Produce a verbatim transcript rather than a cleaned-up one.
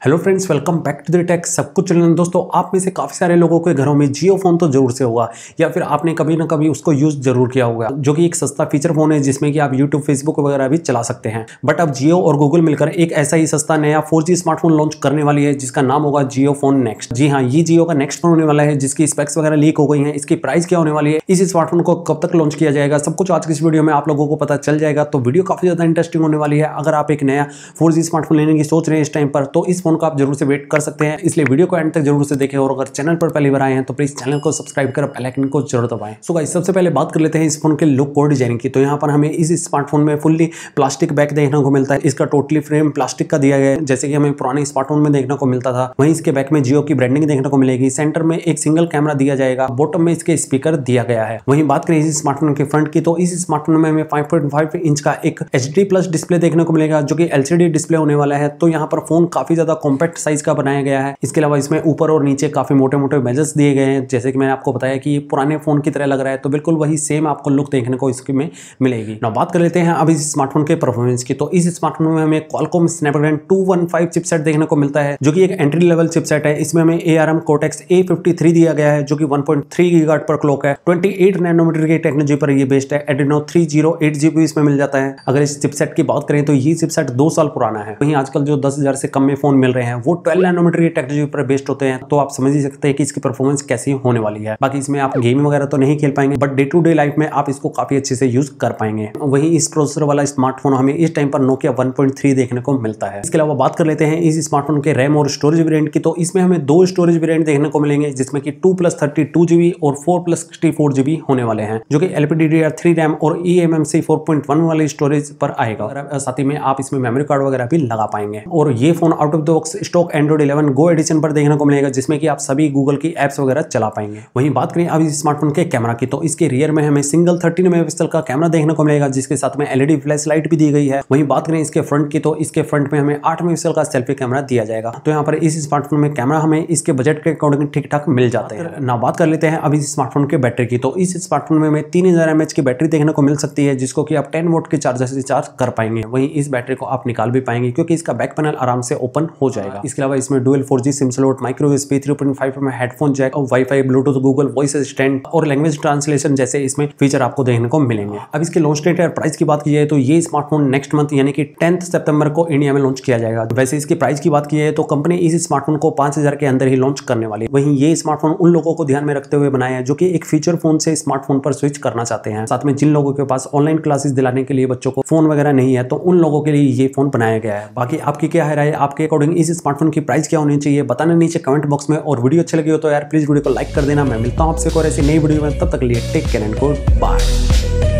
Hello friends, welcome back to the tech सब कुछ channel. दोस्तों, आप में से काफ़ी सारे लोगों के घरों में जियो फोन तो जरूर से होगा या फिर आपने कभी ना कभी उसको यूज़ जरूर किया होगा, जो कि एक सस्ता फीचर फोन है जिसमें कि आप यूट्यूब, फेसबुक वगैरह भी चला सकते हैं। बट अब जियो और गूगल मिलकर एक ऐसा ही सस्ता नया फोर जी स्मार्टफोन लॉन्च करने वाली है जिसका नाम होगा जियो फोन नेक्स्ट। जी हाँ, ये जियो का नेक्स्ट फोन होने वाला है जिसकी स्पेक्स वगैरह लीक हो गई है। इसकी प्राइस क्या होने वाली है, इस स्मार्टफोन को कब तक लॉन्च किया जाएगा, सब कुछ आज की इस वीडियो में आप लोगों को पता चल जाएगा। तो वीडियो काफी ज्यादा इंटरेस्टिंग होने वाली है। अगर आप एक नया फोर जी स्मार्टफोन लेने की सोच रहे हैं इस टाइम पर, तो इस फोन को आप जरूर से वेट कर सकते हैं, इसलिए वीडियो को एंड तक जरूर से देखें। और अगर चैनल पर पहली बार आए हैं तो प्लीज चैनल को सब्सक्राइब कर बेल आइकन को जरूर दबाएं। सो गाइस, सबसे पहले बात कर लेते हैं इस फोन के लुक और डिजाइनिंग की। तो यहाँ पर हमें इस स्मार्टफोन में फुल्ली प्लास्टिक बैक देखने को मिलता है। इसका टोटली फ्रेम प्लास्टिक का दिया गया है, जैसे कि हमें पुराने स्मार्टफोन में देखने को मिलता था। वहीं इसके बैक में जियो की ब्रांडिंग देखने को मिलेगी। सेंटर में एक सिंगल कैमरा दिया जाएगा, बॉटम में इसके स्पीकर दिया गया है। वहीं बात करें इस स्मार्टफोन के फ्रंट की, तो इस स्मार्टफोन में हमें फाइव पॉइंट फाइव इंच का एक एच डी प्लस डिस्प्ले देखने को मिलेगा, जो कि एल सी डी डिस्प्ले होने वाला है। तो यहाँ पर फोन काफी ज्यादा कॉम्पैक्ट साइज का बनाया गया है। इसके अलावा इसमें ऊपर और नीचे काफी मोटे मोटे बेजल्स दिए गए हैं, जैसे कि मैंने आपको बताया कि ये पुराने फोन की तरह लग रहा है। तो बिल्कुल वही सेम आपको लुक देखने को इसमें मिलेगी। ना बात कर लेते हैं अब इस स्मार्टफोन के परफॉर्मेंस की। तो इस स्मार्टफोन में हमें Qualcomm Snapdragon two one five chipset देखने को मिलता है, जो कि एक एंट्री लेवल चिपसेट है। इसमें हमें A R M Cortex A fifty three दिया गया है, जो कि वन पॉइंट थ्री गीगाहर्ट्ज पर क्लॉक है। ट्वेंटी एट नैनोमीटर की टेक्नोलॉजी पर ये बेस्ड है। Adreno three zero eight G B इसमें मिल जाता है। अगर इस चिपसेट की बात करें तो ये चिपसेट दो साल पुराना है। वहीं आजकल जो दस हजार से कम में फोन मिल रहे हैं वो ट्वेल्व नैनोमीटर की टेक्नोलॉजी पर बेस्ड होते हैं। तो आप समझ ही सकते हैं कि इसकी परफॉर्मेंस कैसी होने वाली है। बाकी इसमें आप गेमिंग वगैरह तो नहीं खेल पाएंगे, but day to day life में आप इसको काफी अच्छे से यूज कर पाएंगे। वहीं इस प्रोसेसर वाला स्मार्टफोन हमें इस टाइम पर नोकिया वन पॉइंट थ्री देखने को मिलता है। इसके अलावा बात कर लेते हैं इस स्मार्टफोन के रैम और स्टोरेज वेरिएंट की। तो इसमें हमें दो स्टोरेज वेरिएंट देखने को मिलेंगे, जिसमें कि two plus thirty two GB और four plus sixty four GB होने वाले हैं, जो कि L P D D R three RAM और E M M C four point one वाले स्टोरेज पर आएगा। साथ ही में आप इसमें मेमोरी कार्ड वगैरह भी लगा पाएंगे। और ये phone out of the box stock Android eleven go edition पर देखने को मिलेगा, जिसमें कि आप सभी गूगल की एप्स वगैरह चला पाएंगे। वहीं बात करें अब इस स्मार्टफोन के कैमरा की, तो इसके रियर में हमें सिंगल थर्टीन मेगापिक्सल का कैमरा देखने को मिलेगा, जिसके साथ में L E D flash light भी दी गई है। वहीं बात करें इसके फ्रंट की, तो इसके फ्रंट में हमें आठ मेगापिक्सल का सेल्फी कैमरा दिया जाएगा। तो यहाँ पर इस स्मार्टफोन में कैमरा हमें इसके बजट के अकॉर्डिंग ठीक ठाक मिल जाते हैं। ना बात कर लेते हैं अब इस स्मार्टफोन के बैटरी की। तो इस स्मार्टफोन में हमें तीन हजार एम एच की बैटरी देखने को मिल सकती है, जिसको कि आप टेन वोल्ट के चार्जर से चार्ज कर पाएंगे। वहीं इस बैटरी को आप निकाल भी पाएंगे, क्योंकि इसका बैक पैनल आराम से ओपन हो जाएगा। इसके अलावा इसमें dual four G SIM slot, micro U S B three point five में हेडफोन जैक और WiFi, Bluetooth, Google voice assistant और लैंग्वेज ट्रांसलेशन जैसे इसमें फीचर आपको देखने को मिलेंगे। अब इसके लॉन्च डेट और प्राइस की बात की जाए तो ये स्मार्टफोन नेक्स्ट मंथ यानी कि टेंथ सितंबर को इंडिया में लॉन्च किया जाएगा। वैसे इसकी प्राइस की बात की जाए तो कंपनी इस स्मार्टफोन को पांच हजार के अंदर ही लॉन्च करने वाली है। वहीं ये स्मार्टफोन उन लोगों को ध्यान में रखते हुए बनाया है जो कि एक फीचर फोन से स्मार्टफोन पर स्विच करना चाहते हैं। साथ में जिन लोगों के पास ऑनलाइन क्लासेस दिलाने के लिए बच्चों को फोन वगैरह नहीं है, तो उन लोगों के लिए ये फोन बनाया गया है। बाकी आपकी क्या है राय, आपके अकॉर्डिंग इस स्मार्टफोन की प्राइस क्या होनी चाहिए बताना नीचे कमेंट बॉक्स में। और वीडियो अच्छी लगी हो तो यार प्लीज वीडियो को लाइक कर देना। मैं मिलता हूं आपसे और ऐसी नई वीडियो में, तब तक के लिए take care and good bye.